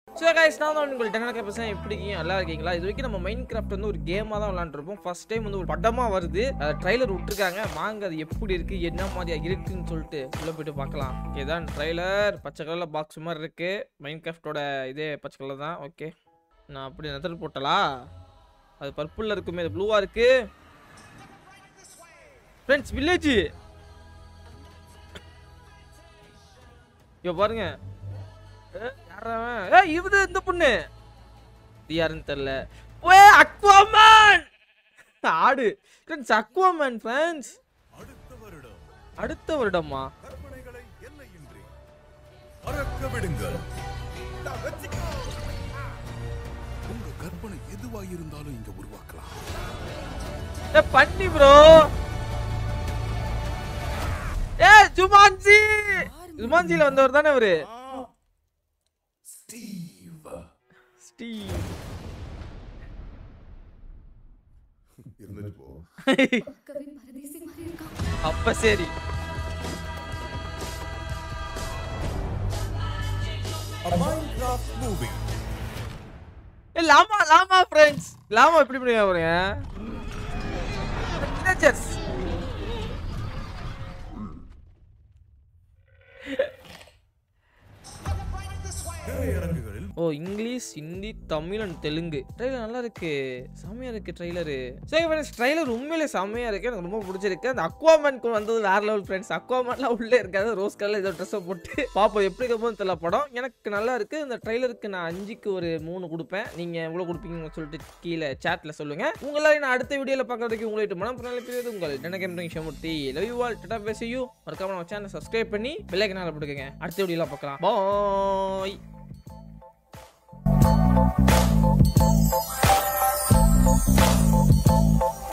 So guys, நான் தான் உங்களுக்கு டெனக்க பேசுறேன். எப்படி இருக்கீங்க? நல்லா இருக்கீங்களா? இது வரைக்கும் நம்ம மைன்கிராஃப்ட் வந்து ஒரு கேமா தான் விளையாண்டுருப்போம். ஃபர்ஸ்ட் டைம் வந்து ஒரு படமா வருது. ட்ரைலர் விட்டுருக்காங்க. வாங்க அது எப்படி இருக்கு, என்ன மாதிரியா இருக்குன்னு சொல்லிட்டு உள்ள போயிட்டு பார்க்கலாம். இதான் ட்ரைலர். பச்சை கலர்ல பாக்ஸ் மாதிரி இருக்கு. மைன்கிராஃப்டோட இதே பச்சை கலர் தான். ஓகே, நான் அப்படி நெதர் போட்டலா? அது பர்பிள்ல இருக்குமே, அது ப்ளூவா இருக்கு. Friends, village. யோ பாருங்க, இவது இந்த பொண்ணு யாருன்னு தெரியல. அக்வாமேன் ஆடு. Friends, Aquaman friends. அடுத்த வருடமா? உங்க கற்பனை எதுவா இருந்தாலும் இங்க உருவாக்கலாம். பண்ணி ப்ரோ. ஜுமான்ஜி. ஜுமான்ஜில வந்தவர் தானே அவரு? ஸ்டீவ். இருந்துட்டு போ. அப்ப சரி. Minecraft movie. Llama friends. Llama எப்படி பண்ணுவீங்க பாருங்க. Villagers. Oh, English, Hindi, Tamil and Telugu. Trailer நல்லா இருக்கு, செம்மையா இருக்கு ட்ரைலரு. சரி ஃப்ரெண்ட்ஸ், ட்ரைலர் உண்மையிலே செம்மையா இருக்கு, எனக்கு ரொம்ப பிடிச்சிருக்கு. அந்த அக்வாமேனுக்கு வந்தது வேற லெவல் ஃப்ரெண்ட்ஸ். அக்வாமேன்லாம் உள்ளே இருக்காது, ரோஸ் கலர்ல ஏதோ ட்ரெஸ்ஸை போட்டு பாப்போம் எப்படி இருக்கும்போது தெரியல. படம் எனக்கு நல்லா இருக்கு. இந்த ட்ரைலருக்கு நான் 5க்கு ஒரு 3 கொடுப்பேன். நீங்க எவ்வளவு கொடுப்பீங்கன்னு சொல்லிட்டு கீழே சாட்ல சொல்லுங்க. உங்களால நான் அடுத்த வீடியோல பார்க்கறதுக்கு உங்களுக்கு மனம் பிறகு உங்கள் டெனகேமிங் ஷமூர்த்தி. Love you all. Tata bye. see you. மறக்காம நம்ம சேனலை சப்ஸ்கிரைப் பண்ணி பெல் ஐகானை போட்டுக்கங்க. அடுத்த வீடியோல பார்க்கலாம். பாய்.